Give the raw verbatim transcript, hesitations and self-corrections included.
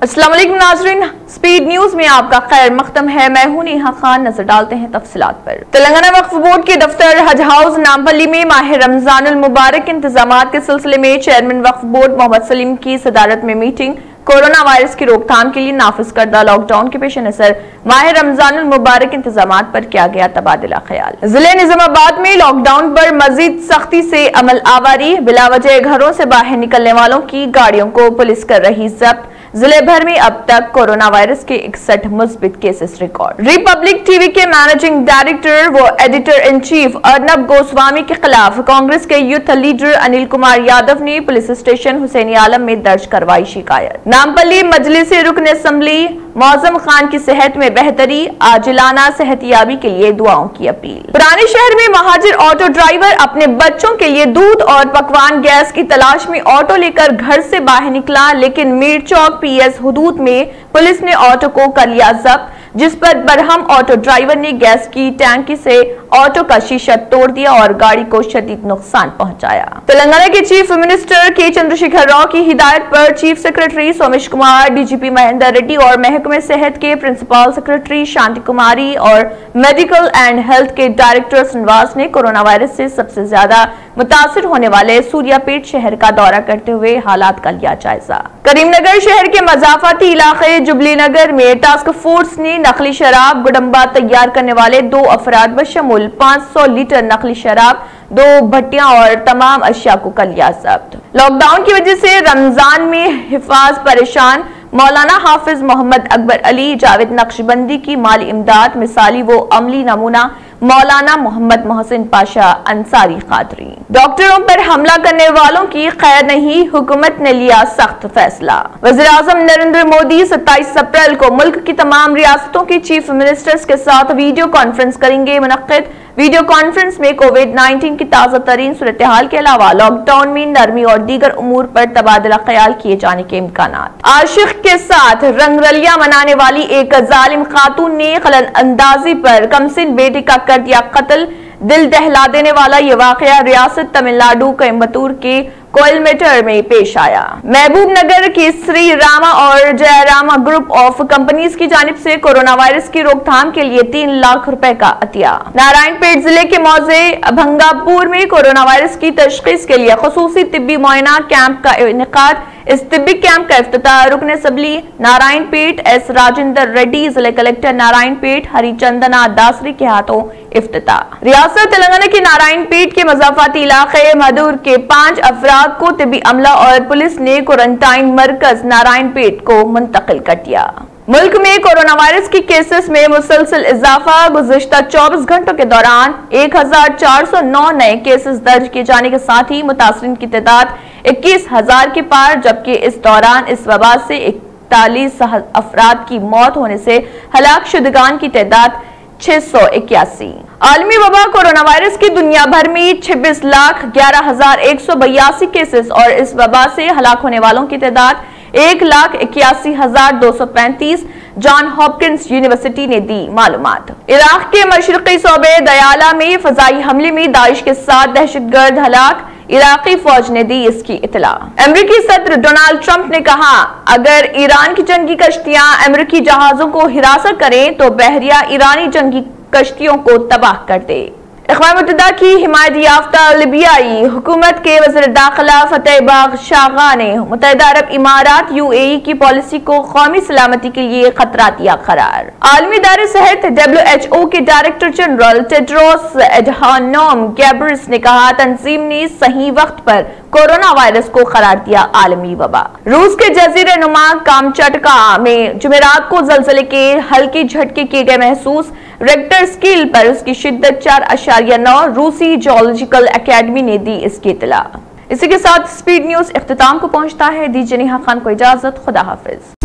अस्सलाम वालेकुम नाज़रीन, स्पीड न्यूज में आपका खैर मकदम है। मैं हूं नेहा खान। नजर डालते हैं तफसीलात पर। तेलंगाना वक्फ बोर्ड के दफ्तर हज हाउस नामपल्ली में माह रमजानुल मुबारक इंतजामात के सिलसिले में चेयरमैन वक्फ बोर्ड मोहम्मद सलीम की सदारत में मीटिंग। कोरोना वायरस की रोकथाम के लिए नाफिज करदा लॉकडाउन के पेश नजर माह रमजानुल मुबारक इंतजामात पर किया गया तबादला ख्याल। जिले निजामाबाद में लॉकडाउन पर मजीद सख्ती से अमल आवारी। बिलावजह घरों से बाहर निकलने वालों की गाड़ियों को पुलिस कर रही जब्त। जिले भर में अब तक कोरोना वायरस के इकसठ मुस्बित केसेस रिकॉर्ड। रिपब्लिक टीवी के मैनेजिंग डायरेक्टर व editor in chief Arnab Goswami के खिलाफ कांग्रेस के यूथ लीडर अनिल कुमार यादव ने पुलिस स्टेशन हुसैनी आलम में दर्ज करवाई शिकायत। नामपल्ली मजलिस रुकन असम्बली मौजम खान की सेहत में बेहतरी, आजिलाना सेहतियाबी के लिए दुआओं की अपील। पुराने शहर में महाजिर ऑटो ड्राइवर अपने बच्चों के लिए दूध और पकवान गैस की तलाश में ऑटो लेकर घर से बाहर निकला, लेकिन मीर चौक पीएस हुदूद में पुलिस ने ऑटो को कर लिया जब्त, जिस पर बरहम ऑटो ड्राइवर ने गैस की टैंकी से ऑटो का शीशा तोड़ दिया और गाड़ी को शदीद नुकसान पहुंचाया। तेलंगाना के चीफ मिनिस्टर के चंद्रशेखर राव की हिदायत पर chief secretary Somesh Kumar, DGP Mahender Reddy और महकमे सेहत के प्रिंसिपल सेक्रेटरी शांति कुमारी और मेडिकल एंड हेल्थ के डायरेक्टर श्रीनिवास ने कोरोना वायरस से सबसे ज्यादा मुतासिर होने वाले सूर्यापेट शहर का दौरा करते हुए हालात का लिया जायजा। करीमनगर शहर के मजाफाती इलाके जुबली नगर में टास्क फोर्स ने नकली शराब गुडम्बा तैयार करने वाले दो अफराद बशमूल पाँच सौ लीटर नकली शराब, दो भट्टियां और तमाम अशिया को कर लिया जब्त। लॉकडाउन की वजह से रमजान में हिफाज परेशान। मौलाना हाफिज मोहम्मद अकबर अली जावेद नक्शबंदी की माली इमदाद मिसाली वो अमली नमूना मौलाना मोहम्मद मोहसिन पाशा अंसारी कादरी। डॉक्टरों पर हमला करने वालों की खैर नहीं, हुकूमत ने लिया सख्त फैसला। वज़ीर आज़म नरेंद्र मोदी सत्ताईस अप्रैल को मुल्क की तमाम रियासतों के चीफ मिनिस्टर्स के साथ वीडियो कॉन्फ्रेंस करेंगे मुनक्किद। वीडियो कॉन्फ्रेंस में कोविड नाइन्टीन की ताज़ा तरीन सूरत हाल के अलावा लॉकडाउन में नरमी और दीगर उमूर पर तबादला ख्याल किए जाने के इम्कानात। आशिक के साथ रंगरलियां मनाने वाली एक जालिम खातून ने खलन अंदाजी पर कमसिन बेटे का कर दिया कत्ल। दिल दहला देने वाला ये वाकया रियासत तमिलनाडु कोयम्बटूर के कोयलमेटर में पेश आया। महबूब नगर की श्री रामा और जयरामा ग्रुप ऑफ कंपनीज की जानिब से कोरोना वायरस की रोकथाम के लिए तीन लाख रुपए का अतिया। नारायणपेट जिले के मौजे भंगापुर में कोरोना वायरस की तशखीस के लिए खुसूसी तिब्बी मुआयना कैंप का इनेकाद। इस तिब्बी कैंप का इफ्तिताह रुकन असम्बली नारायणपेट एस राजेंद्र रेड्डी, जिले कलेक्टर नारायणपेट हरिचंदना दासरी के हाथों इफ्तिताह। रियासत तेलंगाना के नारायणपेट के मजाफाती इलाके मधुर के पांच अफराद को तिब्बी अमला और पुलिस ने क्वारंटाइन मरकज नारायणपेट को मुंतकिल कर दिया। मुल्क में कोरोना वायरस की केसेस में मुसलसल इजाफा। गुज़िश्ता चौबीस घंटों के दौरान एक हजार चार सौ नौ नए केसेस दर्ज किए जाने के साथ ही मुतासरीन की तादाद इक्कीस हजार के पार, जबकि इस दौरान इस वबा से इकतालीस अफराद की मौत होने से हलाक शुदगान की तादाद छह सौ इक्यासी। आलमी वबा कोरोना वायरस की दुनिया भर में छब्बीस लाख ग्यारह हजार एक सौ बयासी केसेस और इस वबा से हलाक होने वालों की तादाद एक लाख इक्यासी हजार दो सौ पैंतीस। जॉन हॉपकिंस यूनिवर्सिटी ने दी मालूमात। इराक के मशरकी सूबे दयाला में फजाई हमले में दाइश के साथ दहशतगर्द हलाक, इराकी फौज ने दी इसकी इतला। अमेरिकी सदर डोनाल्ड ट्रंप ने कहा, अगर ईरान की जंगी कश्तियां अमेरिकी जहाजों को हिरासत करें तो बहरिया ईरानी जंगी कश्तियों को तबाह कर दे। अक़वाम मुत्तहिदा की हिमायत याफ्ता लिबियाई हुकूमत के वज़ीर दाखिला फतेह बागशागा ने मुत्तहिदा अरब इमारात यूएई की पॉलिसी को कौमी सलामती के लिए खतरा दिया करार। आलमी इदारे सेहत डब्ल्यू एच ओ के director general Tedros Adhanom Ghebreyesus ने कहा, तंजीम ने सही वक्त पर कोरोना वायरस को करार दिया आलमी वबा। रूस के जजीरे नुमा कामचटका में जुमेरात को जलजले के हल्के झटके किए गए महसूस। रेक्टर स्केल पर उसकी शिद्दत चार अशारिया नौ। रूसी जियोलॉजिकल एकेडमी ने दी इसकी इतला। इसी के साथ स्पीड न्यूज इख्तिताम को पहुंचता है। दीजिए नेहा खान को इजाजत। खुदा हाफिज।